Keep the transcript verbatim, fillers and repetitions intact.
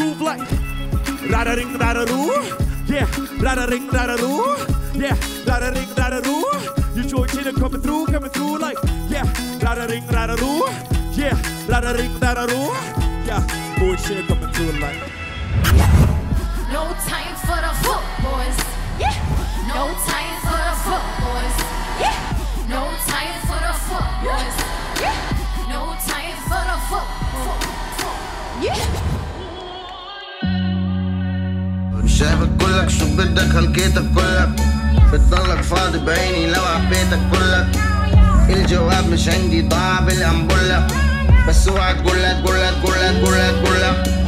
groove like rada ring rada roo. Yeah, rada ring rada roo. Yeah, rada ring rada roo. You join in and coming through, coming through like yeah, rada ring rada roo. Yeah, rada ring rada roo. Yeah, bullshit coming through like. No time for the foot boys. Yeah. No time for the foot boys. Yeah. No time for the foot boys. Yeah. No time for the foot. Yeah. شايفك كلك شو بدك هلقيتك كلك بتضلك فاضي بعيني لو عبيتك كلك الجواب مش عندي ضاع بالأنبولة بس اوعى تقولك قولك قولك قولك قولك